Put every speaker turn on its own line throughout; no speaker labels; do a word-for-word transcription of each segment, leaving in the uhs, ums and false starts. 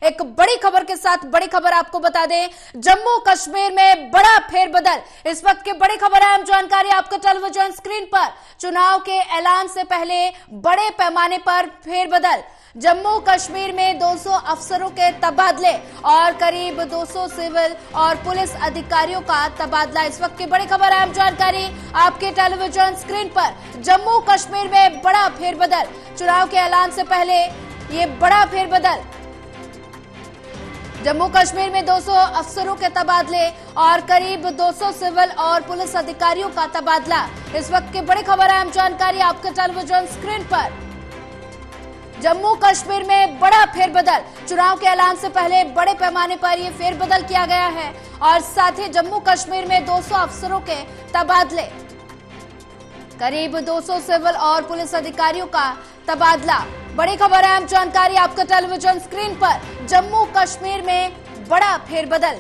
एक बड़ी खबर के साथ बड़ी खबर आपको बता दें, जम्मू कश्मीर में बड़ा फेरबदल। इस वक्त की बड़ी खबर है, अहम जानकारी आपको टेलीविजन स्क्रीन पर। चुनाव के ऐलान से पहले बड़े पैमाने पर फेरबदल। जम्मू कश्मीर में दो सौ अफसरों के तबादले और करीब दो सौ सिविल और पुलिस अधिकारियों का तबादला। इस वक्त की बड़ी खबर है, अहम जानकारी आपके टेलीविजन स्क्रीन पर। जम्मू कश्मीर में बड़ा फेरबदल। चुनाव के ऐलान से पहले ये बड़ा फेरबदल। जम्मू कश्मीर में दो सौ अफसरों के तबादले और करीब दो सौ सिविल और पुलिस अधिकारियों का तबादला। इस वक्त की बड़ी खबर है, अहम जानकारी आपके टेलीविजन स्क्रीन पर। जम्मू कश्मीर में बड़ा फेरबदल। चुनाव के ऐलान से पहले बड़े पैमाने पर यह फेरबदल किया गया है और साथ ही जम्मू कश्मीर में दो सौ अफसरों के तबादले, करीब दो सौ सिविल और पुलिस अधिकारियों का तबादला। बड़ी खबर है, अहम जानकारी आपके टेलीविजन स्क्रीन पर। जम्मू कश्मीर में बड़ा फेरबदल।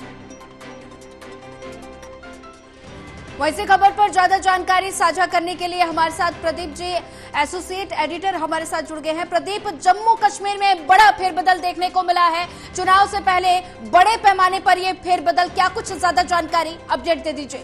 वैसे खबर पर ज्यादा जानकारी साझा करने के लिए हमारे साथ प्रदीप जी, एसोसिएट एडिटर, हमारे साथ जुड़ गए हैं। प्रदीप, जम्मू कश्मीर में बड़ा फेरबदल देखने को मिला है। चुनाव से पहले बड़े पैमाने पर यह फेरबदल, क्या कुछ ज्यादा जानकारी अपडेट दे दीजिए।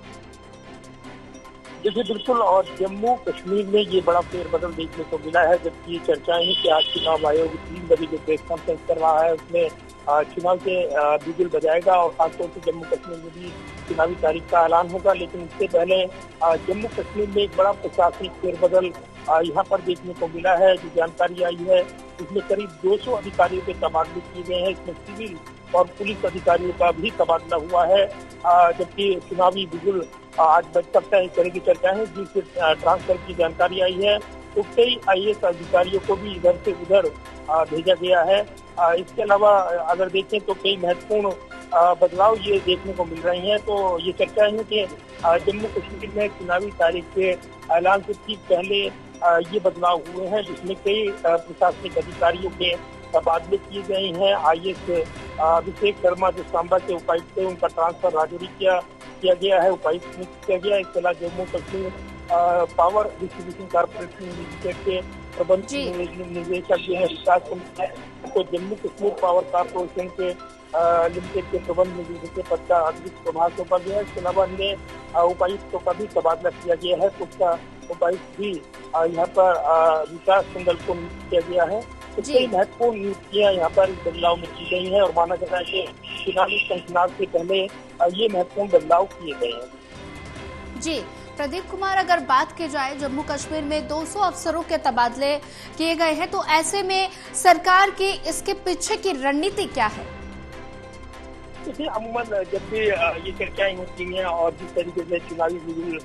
देखिए बिल्कुल, और जम्मू कश्मीर में ये बड़ा फेरबदल देखने को मिला है। जबकि ये चर्चाएं हैं कि आज चुनाव आयोग तीन बजे जो प्रेस कॉन्फ्रेंस कर रहा है उसमें चुनाव के बिगुल बजाएगा और खासतौर से जम्मू कश्मीर में भी चुनावी तारीख का ऐलान होगा। लेकिन इससे पहले जम्मू कश्मीर में एक बड़ा प्रशासनिक फेरबदल यहाँ पर देखने को मिला है। जो जानकारी आई है इसमें करीब दो सौ अधिकारियों के तबादले किए गए हैं। इसमें सिविल और पुलिस अधिकारियों का भी तबादला हुआ है। जबकि चुनावी बिगुल आज बज सकता है, इस तरह की चर्चा है। जिस ट्रांसफर की जानकारी आई है तो कई आई ए एस अधिकारियों को भी इधर से उधर भेजा गया है। इसके अलावा अगर देखें तो कई महत्वपूर्ण बदलाव ये देखने को मिल रही हैं। तो ये चर्चा है कि जम्मू कश्मीर में चुनावी तारीख के ऐलान से ठीक पहले ये बदलाव हुए हैं, जिसमें कई प्रशासनिक अधिकारियों के तबादले किए गए हैं। आई ए एस अभिषेक शर्मा जो सांबा के उपायुक्त थे, उनका ट्रांसफर राजौरी किया किया गया है, उपायुक्त नियुक्त किया गया है। इसके अलावा Jammu Kashmir power distribution corporation limited के प्रबंध निदेशक जो है विकास को जम्मू कश्मीर पावर कॉर्पोरेशन के लिमिटेड के प्रबंध निदेशक के पद का अतिरिक्त प्रभार सौंपा गया है। इसके अलावा अन्य उपायुक्तों का भी तबादला किया गया है। कुछ उपायुक्त भी यहाँ पर विकास मंडल को नियुक्त किया गया है। कई महत्वपूर्ण नियुक्तियां यहाँ पर इस बदलाव में की गई हैं और माना जा रहा है कि चुनावी संशोधन से पहले ये महत्वपूर्ण बदलाव किए गए हैं।
जी प्रदीप कुमार, अगर बात की जाए जम्मू कश्मीर में दो सौ अफसरों के तबादले किए गए हैं, तो ऐसे में सरकार की इसके पीछे की रणनीति क्या है?
देखिए अमूमन जब भी ये चर्चाएं होती हैं और जिस तरीके से चुनावी बिगुल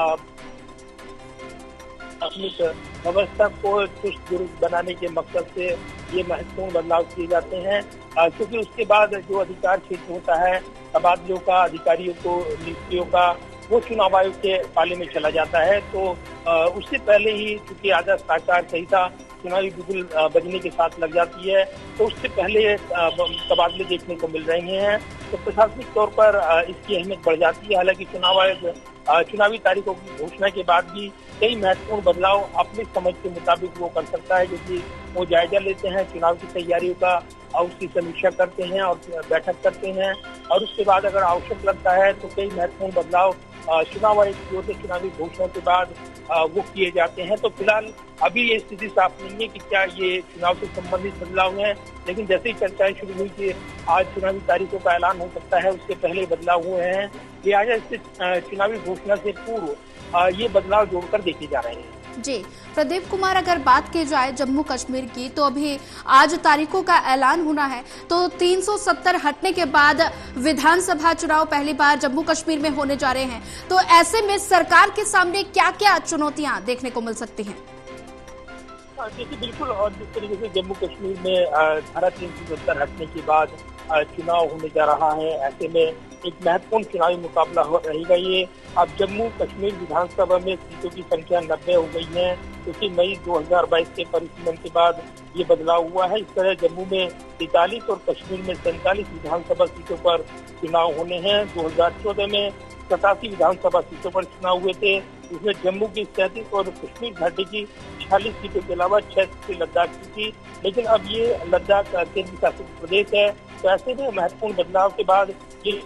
अपनी व्यवस्था को चुस्त दुरुस्त बनाने के मकसद से ये महत्वपूर्ण बदलाव किए जाते हैं, क्योंकि उसके बाद जो अधिकार क्षेत्र होता है तबादलों का, अधिकारियों को नियुक्तियों का, वो चुनाव आयोग के पाले में चला जाता है। तो उससे पहले ही चूंकि आदर्श आचार संहिता चुनावी बिगुल बजने के साथ लग जाती है, तो उससे पहले तबादले देखने को मिल रहे हैं। तो प्रशासनिक तौर पर इसकी अहमियत बढ़ जाती है। हालांकि चुनाव आयोग चुनावी तारीखों की घोषणा के बाद भी कई महत्वपूर्ण बदलाव अपनी समझ के मुताबिक वो कर सकता है, क्योंकि वो जायजा लेते हैं चुनाव की तैयारियों का और उसकी समीक्षा करते हैं और बैठक करते हैं, और उसके बाद अगर आवश्यक लगता है तो कई महत्वपूर्ण बदलाव चुनाव आयोग की ओर से चुनावी घोषणा के बाद वो किए जाते हैं। तो फिलहाल अभी ये स्थिति साफ नहीं है कि क्या ये चुनाव से संबंधित बदलाव हैं, लेकिन जैसे ही चर्चाएं शुरू हुई कि आज चुनावी तारीखों का ऐलान हो सकता है, उससे पहले बदलाव हुए हैं, लिहाजा इससे चुनावी घोषणा से पूर्व ये बदलाव जोड़कर देखे जा रहे हैं।
जी प्रदीप कुमार, अगर बात की जाए जम्मू कश्मीर की, तो अभी आज तारीखों का ऐलान होना है, तो तीन सौ सत्तर हटने के बाद विधानसभा चुनाव पहली बार जम्मू कश्मीर में होने जा रहे हैं। तो ऐसे में सरकार के सामने क्या क्या चुनौतियां देखने को मिल सकती हैं?
देखिए बिल्कुल, और जिस तरीके से जम्मू कश्मीर में धारा तीन सौ सत्तर हटने के बाद चुनाव होने जा रहा है, ऐसे में एक महत्वपूर्ण चुनावी मुकाबला रहेगा ये। अब जम्मू कश्मीर विधानसभा में सीटों की संख्या नब्बे हो गई है, क्योंकि मई दो हजार बाईस के परिसीमन के बाद ये बदलाव हुआ है। इस तरह जम्मू में तैंतालीस और कश्मीर में सैंतालीस विधानसभा सीटों पर चुनाव होने हैं। दो हजार चौदह में सतासी विधानसभा सीटों पर चुनाव हुए थे, इसमें जम्मू की सैंतीस और कश्मीर घाटी की छियालीस सीटों के अलावा छह सीटें लद्दाख की थी। लेकिन अब ये लद्दाख केंद्र शासित प्रदेश है, तो ऐसे में महत्वपूर्ण बदलाव के बाद ये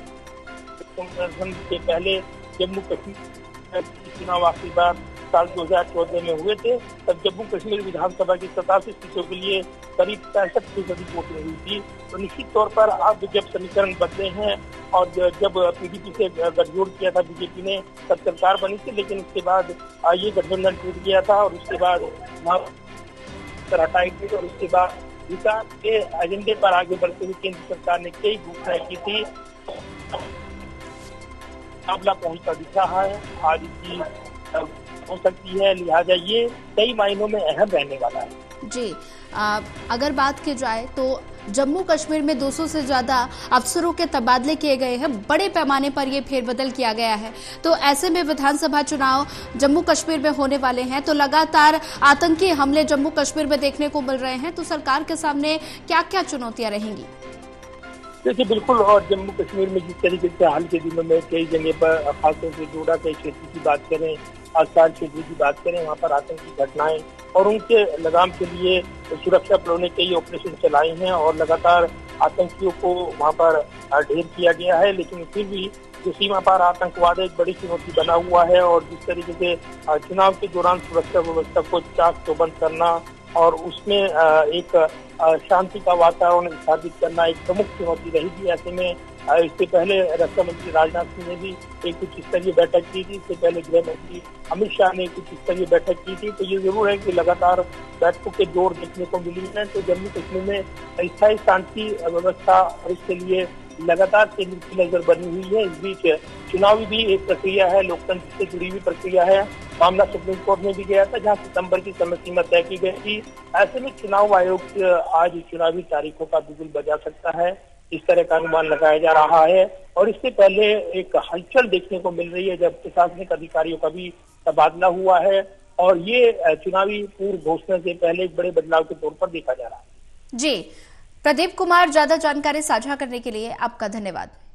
के पहले जम्मू कश्मीर चुनाव आखिरी बार साल दो हजार चौदह में हुए थे। तब जम्मू कश्मीर विधानसभा की सतासी सीटों के लिए करीब पैंसठ फीसदी वोटिंग हुई थी। तो निश्चित तौर पर अब जब समीकरण बदले हैं और जब पीडीपी से गठजोड़ किया था बीजेपी ने, तब सरकार बनी थी, लेकिन उसके बाद ये गठबंधन टूट गया था और उसके बाद हटाई गई और उसके बाद विकास के एजेंडे पर आगे बढ़ते हुए केंद्र सरकार ने कई घोषणाएं की थी। मुकाबला पहुंचता दिख रहा है, आज की हो सकती है, लिहाजा ये कई मायनों में अहम रहने वाला है।
जी, आ, अगर बात की जाए तो जम्मू कश्मीर में दो सौ से ज्यादा अफसरों के तबादले किए गए हैं, बड़े पैमाने पर यह फेरबदल किया गया है। तो ऐसे में विधानसभा चुनाव जम्मू कश्मीर में होने वाले हैं, तो लगातार आतंकी हमले जम्मू कश्मीर में देखने को मिल रहे हैं, तो सरकार के सामने क्या क्या चुनौतियां रहेंगी?
देखिए बिल्कुल, और जम्मू कश्मीर में जिस तरीके से हाल के दिनों में कई जगह पर खासतौर से जोड़ा के क्षेत्र की बात करें, आसार क्षेत्र की बात करें, वहाँ पर आतंकी घटनाएं और उनके लगाम के लिए सुरक्षा बलों ने कई ऑपरेशन चलाए हैं और लगातार आतंकियों को वहाँ पर ढेर किया गया है। लेकिन फिर भी जो सीमा पार आतंकवाद एक बड़ी चुनौती बना हुआ है और जिस तरीके से चुनाव के दौरान सुरक्षा व्यवस्था को चाक चौबंद करना और उसमें एक शांति का वातावरण स्थापित करना एक प्रमुख चुनौती रहेगी। ऐसे में इससे पहले रक्षा मंत्री राजनाथ सिंह ने भी एक उच्च स्तरीय बैठक की थी, इससे पहले गृह मंत्री अमित शाह ने एक उच्च स्तरीय बैठक की थी। तो ये जरूर है कि लगातार बैठकों के दौर देखने को मिली है। तो जम्मू कश्मीर में स्थायी शांति व्यवस्था और इसके लिए लगातार केंद्र की नजर बनी हुई है। इस बीच चुनावी भी एक प्रक्रिया है, लोकतंत्र से जुड़ी हुई प्रक्रिया है। मामला सुप्रीम कोर्ट में भी गया था, जहां सितंबर की समय सीमा तय की गई थी। ऐसे में चुनाव आयोग आज चुनावी तारीखों का बिगुल बजा सकता है, इस तरह का अनुमान लगाया जा रहा है। और इससे पहले एक हलचल देखने को मिल रही है जब प्रशासनिक अधिकारियों का भी तबादला हुआ है और ये चुनावी पूर्व घोषणा से पहले एक बड़े बदलाव के तौर पर देखा जा रहा है।
जी, प्रदीप कुमार, ज्यादा जानकारी साझा करने के लिए आपका धन्यवाद।